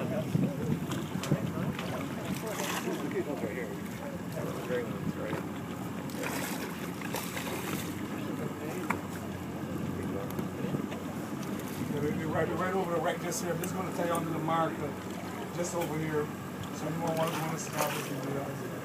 Right over the right just here. I'm just going to tell you under the mark, just over here. So you won't want to stop if you do that.